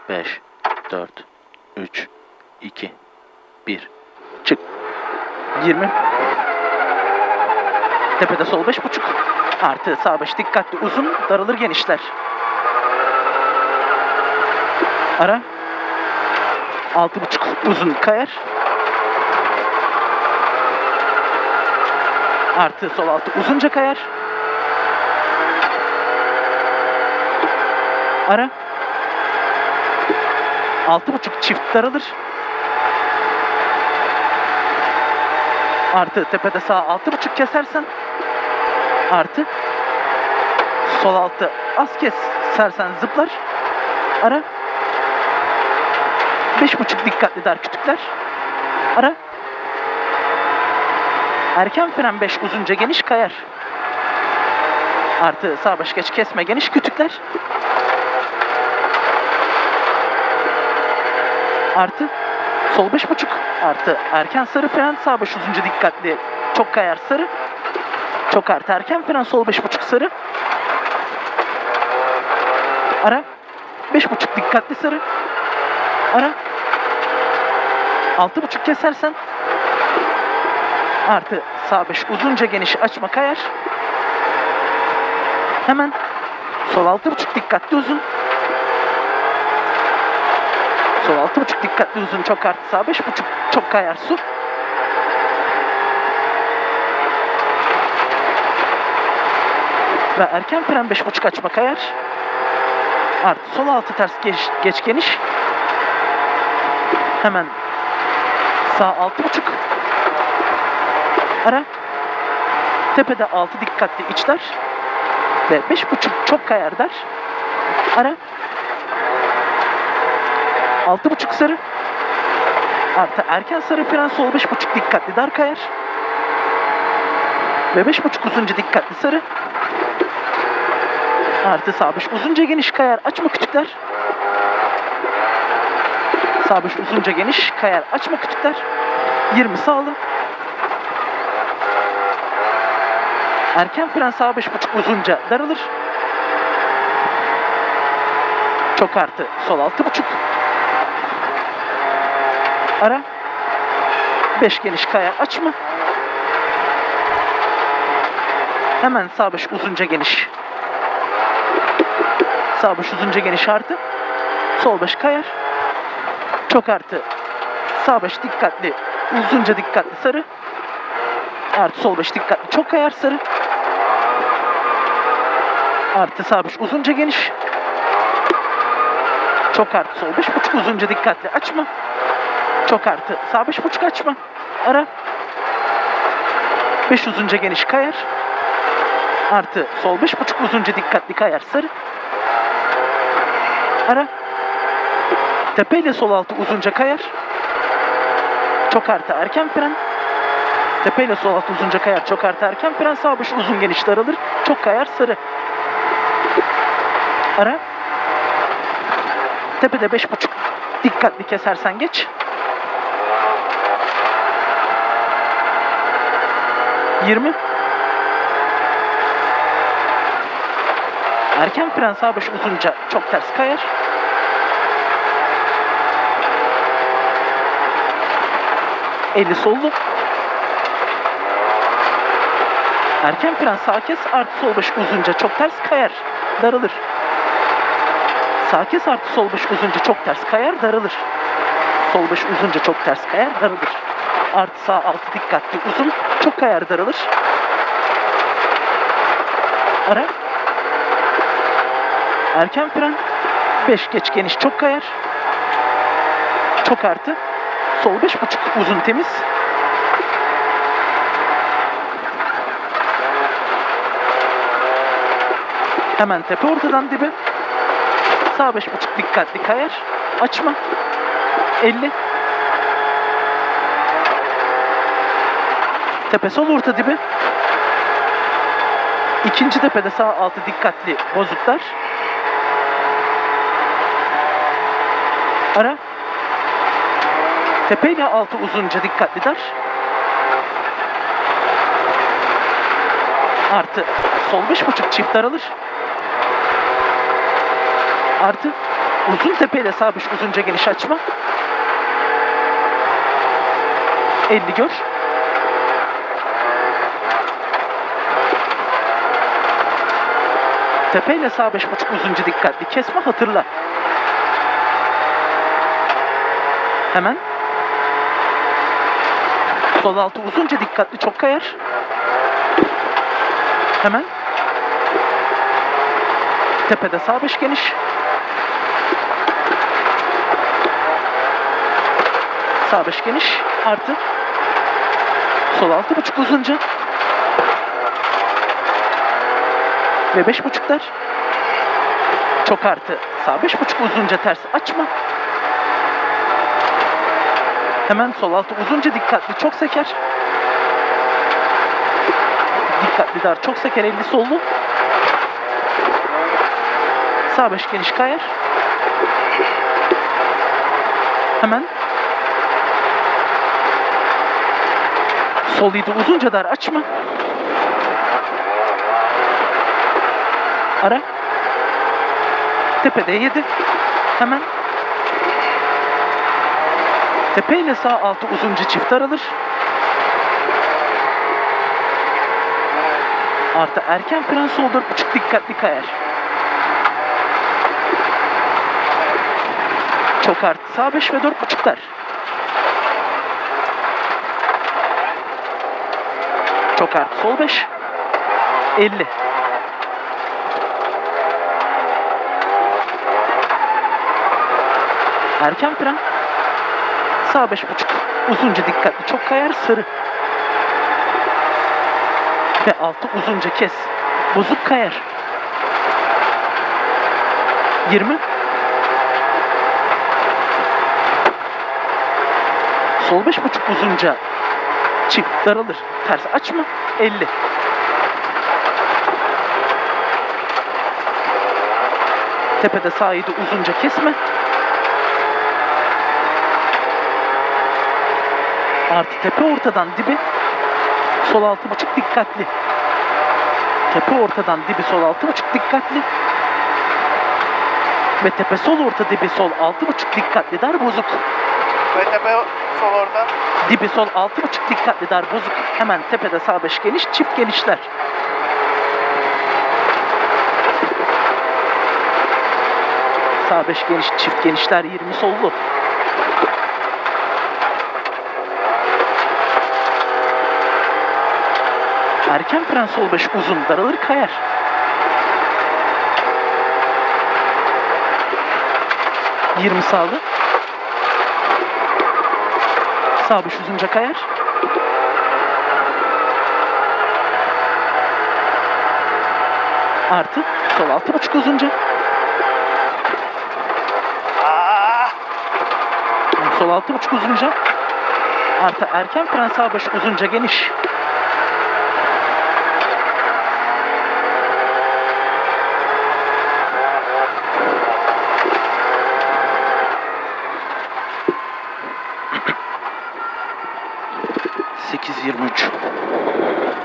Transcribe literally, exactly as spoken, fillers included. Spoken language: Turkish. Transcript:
beş, dört, üç, iki, bir. Çık. yirmi. Tepede sol beş buçuk. Artı sağ beş dikkatli uzun, daralır genişler. Ara. altı buçuk uzun kayar. Artı sol altı uzunca kayar. Ara. altı buçuk çift daralır. Artı tepede sağ altı buçuk kesersen. Artı sol altı az kes sersen zıplar. Ara. beş buçuk dikkatli dar kütükler. Ara. Erken fren beş uzunca geniş kayar. Artı sağ baş geç kesme geniş kütükler. Artı sol beş buçuk. Artı erken sarı fren sağ baş uzunca dikkatli çok kayar sarı. Çok artı erken fren sol beş buçuk sarı. Ara. beş buçuk dikkatli sarı. Ara. altı buçuk kesersen. Artı sağ beş uzunca geniş açma kayar. Hemen sol altı buçuk dikkatli uzun. Sol altı buçuk dikkatli uzun çok artı sağ beş buçuk çok kayar su. Ve erken fren beş buçuk açma kayar. Artı sol altı ters geç, geç geniş. Hemen sağ altı buçuk. Ara. Tepede altı dikkatli içler. Ve beş buçuk çok kayar der. Ara. altı buçuk sarı. Artı erken sarı fren sol beş buçuk dikkatli dar kayar. Ve beş buçuk uzunca dikkatli sarı. Artı sağ beş uzunca geniş kayar açma kütükler. Sağ beş uzunca geniş kayar açma kütükler. yirmi sağlı. Erken fren sağ beş buçuk uzunca daralır. Çok artı sol altı buçuk. Ara. beş geniş kayar açma. Hemen sağ beş uzunca geniş. Sağ beş uzunca geniş artı. Sol beş kayar. Çok artı. Sağ beş dikkatli. Uzunca dikkatli sarı. Artı sol beş dikkatli. Çok kayar sarı. Artı sağ beş uzunca geniş. Çok artı sol beş buçuk uzunca dikkatli açma. Çok artı sağ beş buçuk açma. Ara. beş uzunca geniş kayar. Artı sol beş buçuk uzunca dikkatli kayar sarı. Ara. Tepe ile sol altı uzunca kayar. Çok artı erken fren. Tepe ile sol altı uzunca kayar. Çok artı erken fren sağ beş uzun geniş daralır. Çok kayar sarı. Ara. Tepede beş buçuk dikkatli kesersen geç. yirmi. Erken fren sağ beş uzunca çok ters kayar. elli sollu. Erken fren sağ kes artı sol beş uzunca çok ters kayar. Daralır. Sağ kes artı sol beş uzunca çok ters kayar. Daralır. Sol beş uzunca çok ters kayar. Daralır. Artı sağ altı dikkatli uzun çok kayar daralır. Ara. Erken fren beş geç geniş çok kayar. Çok artı. Sol beş buçuk uzun temiz. Hemen tepe ortadan dibe. Sağ beş buçuk dikkatli kayar. Açma. elli. Tepe sol orta dibe. İkinci tepede sağ altı dikkatli bozuklar. Ara. Tepe ile altı uzunca dikkatli dar. Artı sol beş buçuk çift daralır. Artı Uzun tepeyle sağ beş uzunca geniş açma. elli gör. Tepeyle sağ beş buçuk uzunca dikkatli kesme, hatırla. Hemen. Sol altı uzunca dikkatli çok kayar. Hemen. Tepede sağ beş geniş. Sağ beş geniş artı. Sol altı buçuk uzunca. Ve beş buçuklar. Çok artı. Sağ beş buçuk uzunca ters açma. Hemen sol altı uzunca dikkatli çok seker. Dikkatli dar çok seker, elli sollu. Sağ beş geniş kayar. Hemen. Sol yedi uzunca dar açma. Ara. Tepede yedi. Hemen. Tepe ile sağ altı uzunca çift aralır. Artı erken fren sol dört buçuk dikkatli kayar. Çok artı sağ beş ve dört buçuklar. Çok artı sol beş. elli. Erken fren. Sağ beş buçuk. Uzunca dikkatli çok kayar, sarı. Ve altı uzunca kes. Bozuk kayar. yirmi. Sol beş buçuk uzunca çift daralır. Ters açma. elli. Tepede sağ yedi uzunca kesme. Artı tepe ortadan dibi. Sol altı buçuk dikkatli. Tepe ortadan dibi sol altı buçuk dikkatli. Ve tepe sol orta dibi sol altı buçuk dikkatli dar bozuk. Ve tepe sol orta. Dibi sol altı buçuk dikkatli dar bozuk. Hemen tepede sağ beş geniş çift genişler. Sağ beş geniş çift genişler, yirmi sollu. Erken fren sol beş uzun daralır kayar. yirmi sağlı. Sağ beş uzunca kayar. Artı sol altı buçuk uzunca. Aa! Sol altı buçuk uzunca. Artı erken fren sağ beş uzunca geniş. sekiz yirmi üç.